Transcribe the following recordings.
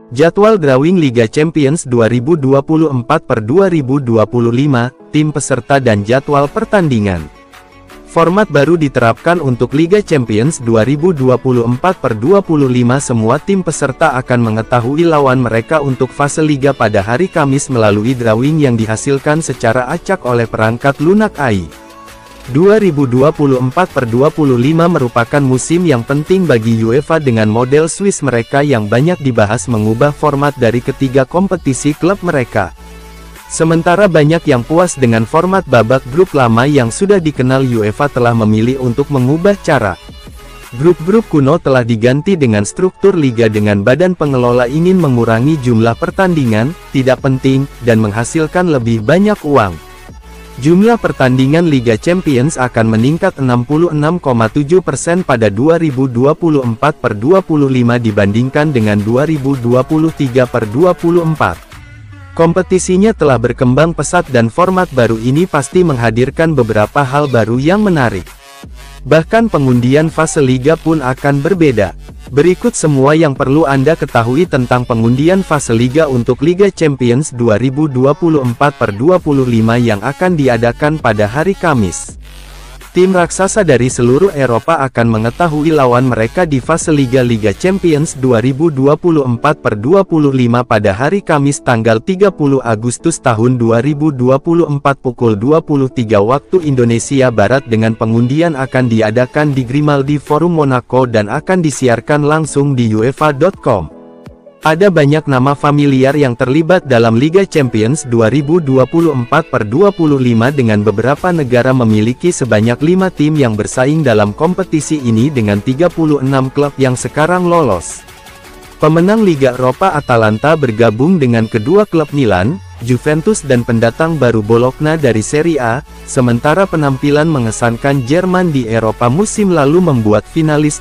Jadwal drawing Liga Champions 2024/2025, tim peserta dan jadwal pertandingan. Format baru diterapkan untuk Liga Champions 2024/2025. Semua tim peserta akan mengetahui lawan mereka untuk fase Liga pada hari Kamis melalui drawing yang dihasilkan secara acak oleh perangkat lunak AI. 2024/2025 merupakan musim yang penting bagi UEFA dengan model Swiss mereka yang banyak dibahas mengubah format dari ketiga kompetisi klub mereka. Sementara banyak yang puas dengan format babak grup lama yang sudah dikenal, UEFA telah memilih untuk mengubah cara. Grup-grup kuno telah diganti dengan struktur liga dengan badan pengelola ingin mengurangi jumlah pertandingan, tidak penting, dan menghasilkan lebih banyak uang. Jumlah pertandingan Liga Champions akan meningkat 66,7% pada 2024/2025 dibandingkan dengan 2023/2024. Kompetisinya telah berkembang pesat dan format baru ini pasti menghadirkan beberapa hal baru yang menarik. Bahkan pengundian fase Liga pun akan berbeda. Berikut semua yang perlu Anda ketahui tentang pengundian fase Liga untuk Liga Champions 2024/2025 yang akan diadakan pada hari Kamis. Tim raksasa dari seluruh Eropa akan mengetahui lawan mereka di fase Liga Champions 2024/2025 pada hari Kamis tanggal 30 Agustus tahun 2024 pukul 23 waktu Indonesia Barat dengan pengundian akan diadakan di Grimaldi Forum Monaco dan akan disiarkan langsung di UEFA.com. Ada banyak nama familiar yang terlibat dalam Liga Champions 2024/2025 dengan beberapa negara memiliki sebanyak 5 tim yang bersaing dalam kompetisi ini dengan 36 klub yang sekarang lolos. Pemenang Liga Eropa Atalanta bergabung dengan kedua klub Milan, Juventus dan pendatang baru Bologna dari Serie A, sementara penampilan mengesankan Jerman di Eropa musim lalu membuat finalis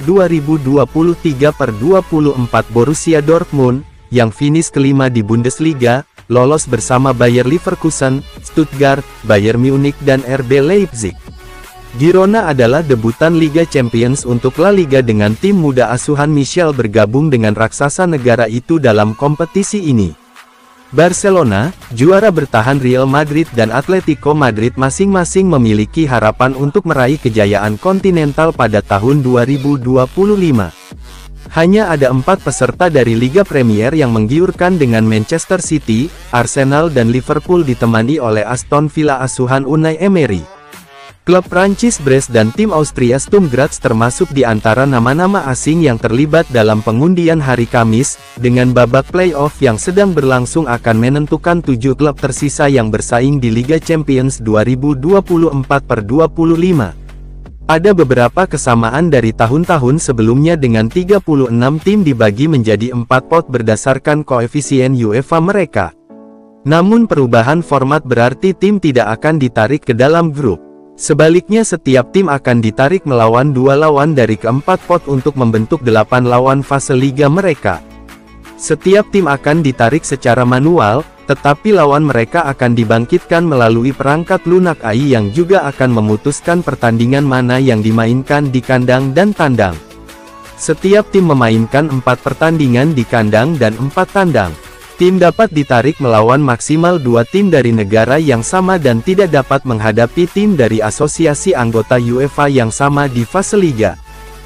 2023/2024 Borussia Dortmund, yang finish kelima di Bundesliga, lolos bersama Bayer Leverkusen, Stuttgart, Bayern Munich dan RB Leipzig. Girona adalah debutan Liga Champions untuk La Liga dengan tim muda asuhan Michel bergabung dengan raksasa negara itu dalam kompetisi ini. Barcelona, juara bertahan Real Madrid dan Atletico Madrid masing-masing memiliki harapan untuk meraih kejayaan kontinental pada tahun 2025. Hanya ada 4 peserta dari Liga Premier yang menggiurkan dengan Manchester City, Arsenal dan Liverpool ditemani oleh Aston Villa asuhan Unai Emery. Klub Prancis Brest dan tim Austria Sturm Graz termasuk di antara nama-nama asing yang terlibat dalam pengundian hari Kamis, dengan babak play-off yang sedang berlangsung akan menentukan 7 klub tersisa yang bersaing di Liga Champions 2024/2025. Ada beberapa kesamaan dari tahun-tahun sebelumnya dengan 36 tim dibagi menjadi 4 pot berdasarkan koefisien UEFA mereka. Namun perubahan format berarti tim tidak akan ditarik ke dalam grup. Sebaliknya setiap tim akan ditarik melawan 2 lawan dari keempat pot untuk membentuk 8 lawan fase liga mereka. Setiap tim akan ditarik secara manual, tetapi lawan mereka akan dibangkitkan melalui perangkat lunak AI yang juga akan memutuskan pertandingan mana yang dimainkan di kandang dan tandang. Setiap tim memainkan 4 pertandingan di kandang dan 4 tandang. Tim dapat ditarik melawan maksimal 2 tim dari negara yang sama dan tidak dapat menghadapi tim dari asosiasi anggota UEFA yang sama di fase liga.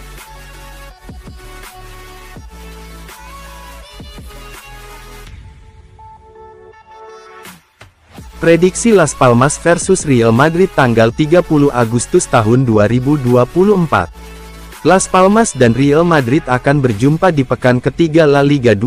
Prediksi Las Palmas versus Real Madrid tanggal 30 Agustus tahun 2024. Las Palmas dan Real Madrid akan berjumpa di pekan ketiga La Liga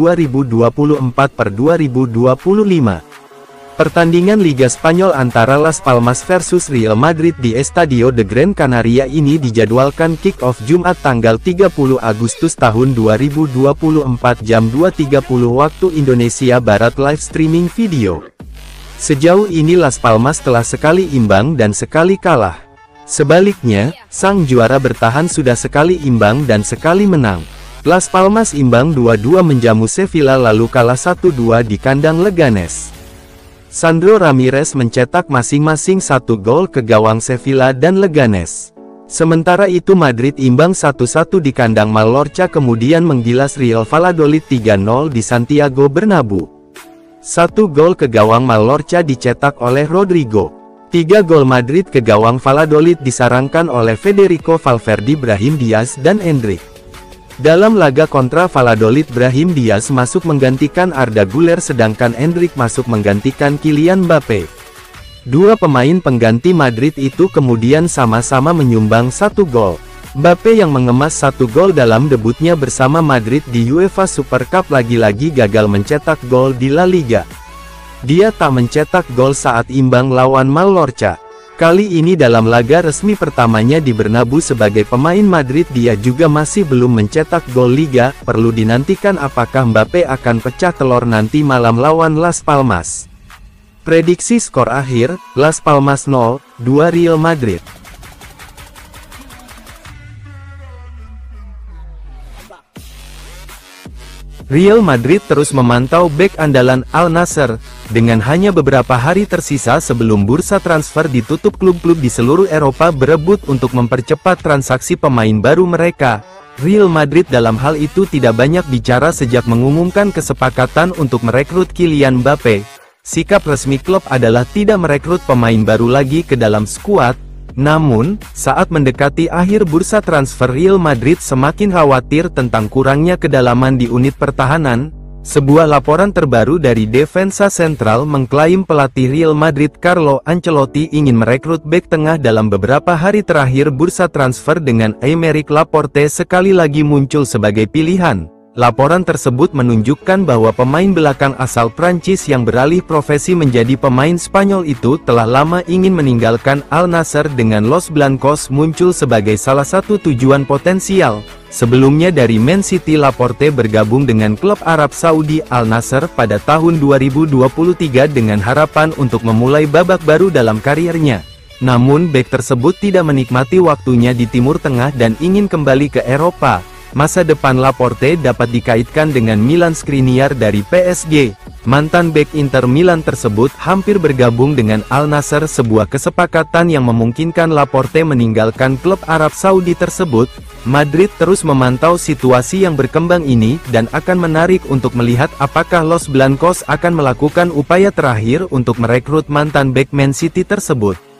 2024/2025. Pertandingan Liga Spanyol antara Las Palmas versus Real Madrid di Estadio de Gran Canaria ini dijadwalkan kick-off Jumat tanggal 30 Agustus tahun 2024 jam 2.30 waktu Indonesia Barat live streaming video. Sejauh ini Las Palmas telah sekali imbang dan sekali kalah. Sebaliknya, sang juara bertahan sudah sekali imbang dan sekali menang. Las Palmas imbang 2-2 menjamu Sevilla lalu kalah 1-2 di kandang Leganes. Sandro Ramirez mencetak masing-masing 1 gol ke gawang Sevilla dan Leganes. Sementara itu Madrid imbang 1-1 di kandang Mallorca kemudian menggilas Real Valladolid 3-0 di Santiago Bernabeu. 1 gol ke gawang Mallorca dicetak oleh Rodrigo. 3 gol Madrid ke gawang Valladolid disarangkan oleh Federico Valverde, Brahim Diaz dan Endrick. Dalam laga kontra Valladolid, Brahim Diaz masuk menggantikan Arda Güler sedangkan Endrick masuk menggantikan Kylian Mbappe. Dua pemain pengganti Madrid itu kemudian sama-sama menyumbang 1 gol. Mbappe yang mengemas 1 gol dalam debutnya bersama Madrid di UEFA Super Cup lagi-lagi gagal mencetak gol di La Liga. Dia tak mencetak gol saat imbang lawan Mallorca. Kali ini dalam laga resmi pertamanya di Bernabeu sebagai pemain Madrid dia juga masih belum mencetak gol Liga. Perlu dinantikan apakah Mbappe akan pecah telur nanti malam lawan Las Palmas. Prediksi skor akhir, Las Palmas 0-2 Real Madrid. Real Madrid terus memantau bek andalan Al Nassr. Dengan hanya beberapa hari tersisa sebelum bursa transfer ditutup, klub-klub di seluruh Eropa berebut untuk mempercepat transaksi pemain baru mereka. Real Madrid dalam hal itu tidak banyak bicara sejak mengumumkan kesepakatan untuk merekrut Kylian Mbappe. Sikap resmi klub adalah tidak merekrut pemain baru lagi ke dalam skuad. Namun, saat mendekati akhir bursa transfer Real Madrid semakin khawatir tentang kurangnya kedalaman di unit pertahanan. Sebuah laporan terbaru dari Defensa Central mengklaim pelatih Real Madrid Carlo Ancelotti ingin merekrut bek tengah dalam beberapa hari terakhir bursa transfer dengan Aymeric Laporte sekali lagi muncul sebagai pilihan. Laporan tersebut menunjukkan bahwa pemain belakang asal Prancis yang beralih profesi menjadi pemain Spanyol itu telah lama ingin meninggalkan Al Nassr dengan Los Blancos muncul sebagai salah satu tujuan potensial. Sebelumnya dari Man City, Laporte bergabung dengan klub Arab Saudi Al Nassr pada tahun 2023 dengan harapan untuk memulai babak baru dalam karirnya. Namun bek tersebut tidak menikmati waktunya di Timur Tengah dan ingin kembali ke Eropa. Masa depan Laporte dapat dikaitkan dengan Milan Skriniar dari PSG. Mantan bek Inter Milan tersebut hampir bergabung dengan Al Nassr, sebuah kesepakatan yang memungkinkan Laporte meninggalkan klub Arab Saudi tersebut. Madrid terus memantau situasi yang berkembang ini, dan akan menarik untuk melihat apakah Los Blancos akan melakukan upaya terakhir untuk merekrut mantan bek Man City tersebut.